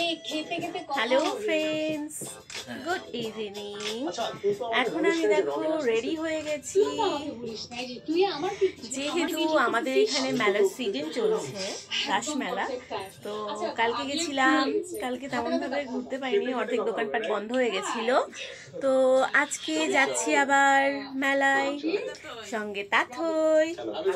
Hello friends, good evening. এখন আমি দেখো রেডি হয়ে গেছি, যেহেতু আমাদের এখানে মেলার সিজন চলছে, রাস মেলা। তো কালকে গেছিলাম, কালকে তেমনভাবে ঘুরতে পারিনি, অর্ধেক দোকানপাট বন্ধ হয়ে গেছিল। তো আজকে যাচ্ছি আবার মেলায়, সঙ্গে তাথই।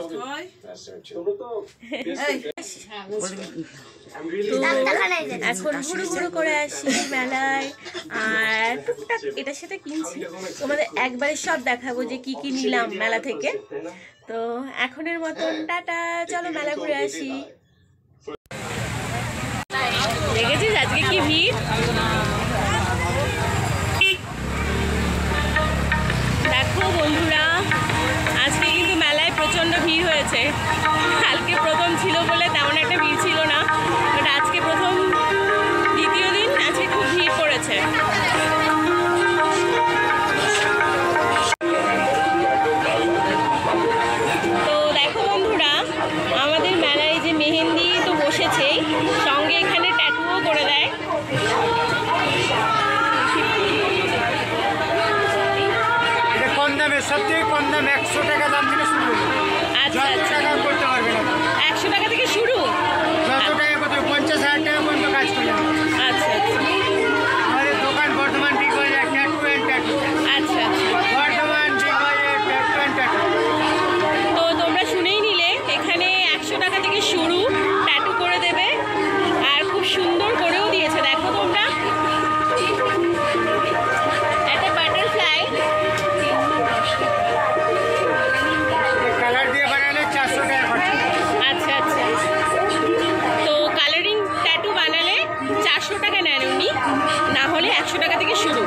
তো এখন ঘুরু ঘুরু করে আসি মেলায়, আর টুকটাক এটা সেটা কিনছি। তোমাদের একবারে সব দেখাবো যে কি কি নিলাম মেলা থেকে। তো এখনের মতন টাটা, চলো মেলা ঘুরে আসি। দেখেছিস আজকে কি ভিড়, দেখো বন্ধুরা, আজকে কিন্তু মেলায় প্রচন্ড ভিড় হয়েছে। কালকে প্রথম ছিল বলে তেমন একটা ভিড় ছিল না, বাট আজকে প্রথম দ্বিতীয় দিন, আজকে খুব ভিড় পড়েছে। তো দেখো বন্ধুরা, আমাদের মেলায় যে মেহেন্দি তো বসেছেই, সঙ্গে এখানে ট্যাটুও করে দেয়। কম দামে, সবথেকে কম দাম 100 টাকা দাম থেকে শুরু। আচ্ছা আচ্ছা, করতে পারবে না, 100 টাকা থেকে শুরু, 100 টাকা করতে 50,000 টাকা পর্যন্ত কাজ করবে। আচ্ছা আচ্ছা, আমাদের দোকান Bardhaman big bazaar tattoo and tattoo. আচ্ছা আচ্ছা, Bardhaman big bazaar tattoo and tattoo. তো তোমরা শুনেই নিলে, এখানে 100 টাকা থেকে শুরু, ট্যাটু করে দেবে, আর খুব সুন্দর করেও দিয়েছে। দেখো তোমরা, একটা বাটারফ্লাই, কালার দিয়ে বানালে 400 টাকা খরচা। আচ্ছা আচ্ছা, তো কালারিং ট্যাটু বানালে 400 টাকা নেন উনি, না হলে 100 টাকা থেকে শুরু।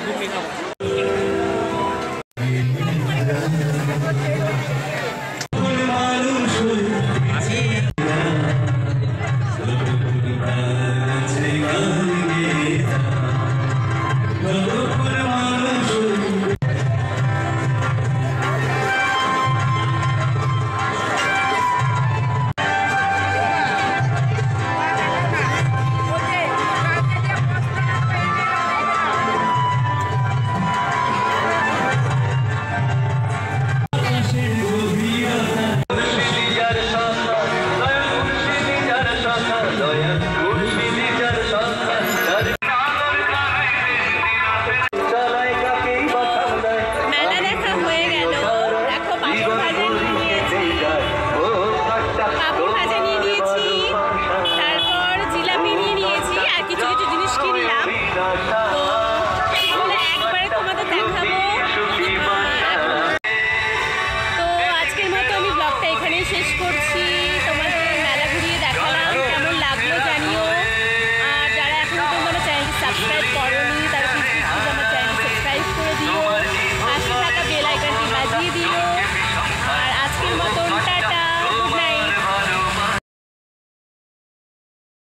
ঢুকে খাবো।